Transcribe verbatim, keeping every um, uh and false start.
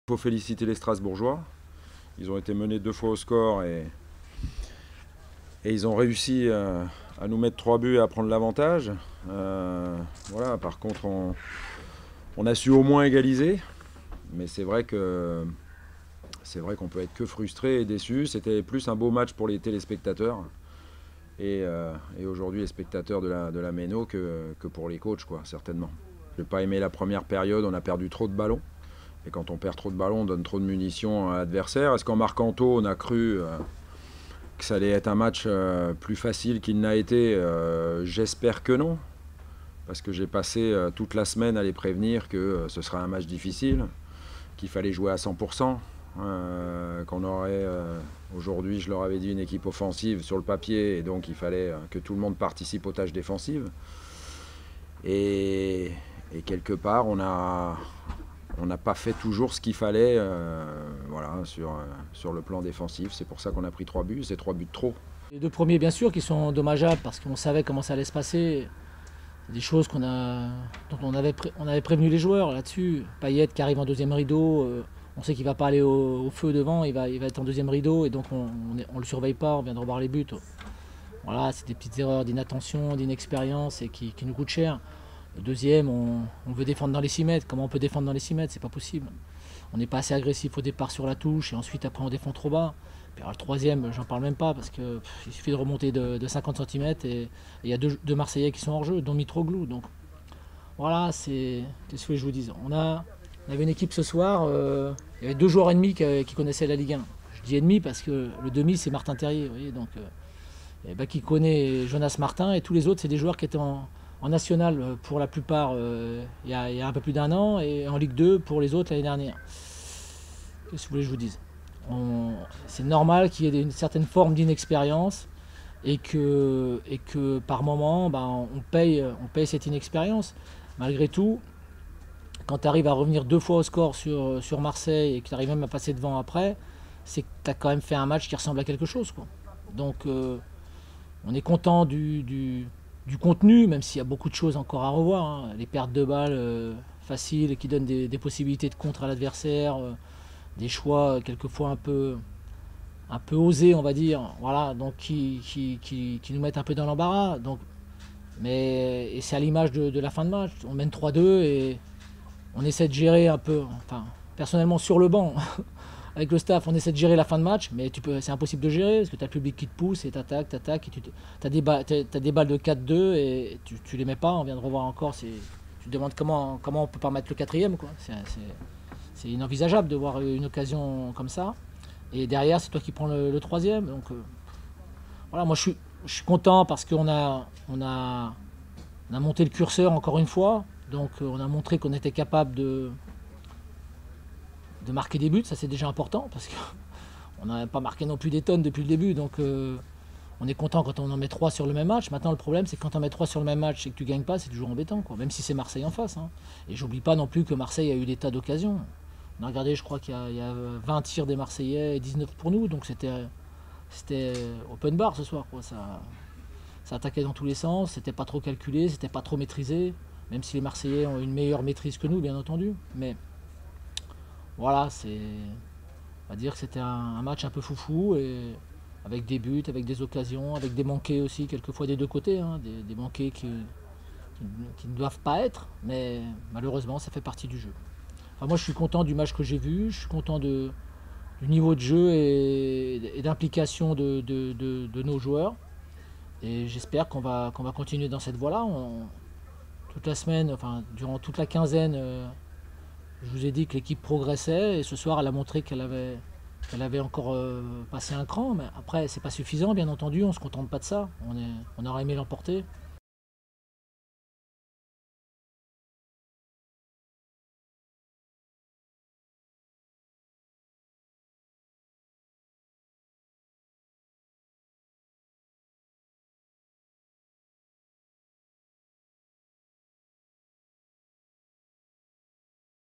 Il faut féliciter les Strasbourgeois. Ils ont été menés deux fois au score et, et ils ont réussi à, à nous mettre trois buts et à prendre l'avantage. Euh, voilà, par contre, on, on a su au moins égaliser. Mais c'est vrai que c'est vrai qu'on peut être que frustré et déçu. C'était plus un beau match pour les téléspectateurs et, euh, et aujourd'hui les spectateurs de la, de la Méno que, que pour les coachs, quoi, certainement. Je n'ai pas aimé la première période, on a perdu trop de ballons. Et quand on perd trop de ballons, on donne trop de munitions à l'adversaire. Est-ce qu'en marquant tôt, on a cru euh, que ça allait être un match euh, plus facile qu'il n'a été? euh, J'espère que non. Parce que j'ai passé euh, toute la semaine à les prévenir que euh, ce sera un match difficile, qu'il fallait jouer à cent pour cent. Euh, qu'on aurait, euh, aujourd'hui, je leur avais dit, une équipe offensive sur le papier. Et donc, il fallait euh, que tout le monde participe aux tâches défensives. Et, et quelque part, on a... On n'a pas fait toujours ce qu'il fallait euh, voilà, sur, euh, sur le plan défensif. C'est pour ça qu'on a pris trois buts. C'est trois buts de trop. Les deux premiers, bien sûr, qui sont dommageables parce qu'on savait comment ça allait se passer. C'est des choses qu'on a, dont on avait, pré, on avait prévenu les joueurs là-dessus. Payet qui arrive en deuxième rideau, euh, on sait qu'il ne va pas aller au, au feu devant, il va, il va être en deuxième rideau et donc on ne le surveille pas, on vient de revoir les buts. Voilà, c'est des petites erreurs d'inattention, d'inexpérience et qui, qui nous coûtent cher. Le deuxième, on, on veut défendre dans les six mètres. Comment on peut défendre dans les six mètres? C'est pas possible. On n'est pas assez agressif au départ sur la touche et ensuite après on défend trop bas. Puis alors, le troisième, j'en parle même pas parce qu'il suffit de remonter de, de cinquante centimètres et il y a deux, deux Marseillais qui sont hors jeu, dont Mitroglou. Donc voilà, c'est qu'est-ce que je vous dis. On, a, on avait une équipe ce soir, euh, il y avait deux joueurs ennemis qui, qui connaissaient la Ligue un. Je dis ennemis parce que le demi c'est Martin Terrier, vous voyez, donc euh, et ben, qui connaît Jonas Martin et tous les autres c'est des joueurs qui étaient en En national pour la plupart euh, il, y a, il y a un peu plus d'un an et en Ligue deux pour les autres l'année dernière. Qu'est-ce que vous voulez que je vous dise? C'est normal qu'il y ait une certaine forme d'inexpérience et que, et que par moment ben, on, paye, on paye cette inexpérience. Malgré tout, quand tu arrives à revenir deux fois au score sur, sur Marseille et que tu arrives même à passer devant après, c'est que tu as quand même fait un match qui ressemble à quelque chose, quoi. Donc euh, on est content du... du du contenu, même s'il y a beaucoup de choses encore à revoir, hein. Les pertes de balles euh, faciles et qui donnent des, des possibilités de contre à l'adversaire, euh, des choix euh, quelquefois un peu, un peu osés, on va dire, voilà, donc qui, qui, qui, qui nous mettent un peu dans l'embarras. Donc, mais et c'est à l'image de, de la fin de match, on mène trois deux et on essaie de gérer un peu, enfin personnellement sur le banc. Avec le staff, on essaie de gérer la fin de match, mais c'est impossible de gérer parce que tu as le public qui te pousse et tu attaques, tu attaques. Tu as des, ba des balles de quatre deux et tu, tu les mets pas. On vient de revoir encore. Tu te demandes comment, comment on peut pas mettre le quatrième. C'est inenvisageable de voir une occasion comme ça. Et derrière, c'est toi qui prends le, le troisième. Donc euh, voilà, moi je suis, je suis content parce qu'on a, on a, on a monté le curseur encore une fois. Donc euh, on a montré qu'on était capable de. de marquer des buts, ça c'est déjà important parce qu'on n'a pas marqué non plus des tonnes depuis le début, donc euh, on est content quand on en met trois sur le même match. Maintenant le problème c'est que quand on met trois sur le même match et que tu gagnes pas, c'est toujours embêtant, quoi. Même si c'est Marseille en face, hein. Et j'oublie pas non plus que Marseille a eu des tas d'occasions. On a regardé, je crois qu'il y, y a vingt tirs des Marseillais et dix-neuf pour nous, donc c'était open bar ce soir, quoi. Ça, ça attaquait dans tous les sens, c'était pas trop calculé, c'était pas trop maîtrisé, même si les Marseillais ont une meilleure maîtrise que nous bien entendu, mais voilà, c'est, on va dire que c'était un, un match un peu foufou, et avec des buts, avec des occasions, avec des manqués aussi, quelquefois des deux côtés, hein, des, des manqués qui, qui, qui ne doivent pas être, mais malheureusement ça fait partie du jeu. Enfin, moi je suis content du match que j'ai vu, je suis content de, du niveau de jeu et, et d'implication de, de, de, de nos joueurs, et j'espère qu'on va, qu'on va continuer dans cette voie-là. Toute la semaine, enfin durant toute la quinzaine, euh, je vous ai dit que l'équipe progressait et ce soir elle a montré qu'elle avait, qu'elle avait encore euh, passé un cran, mais après c'est pas suffisant bien entendu, on se contente pas de ça, on, est, on aurait aimé l'emporter.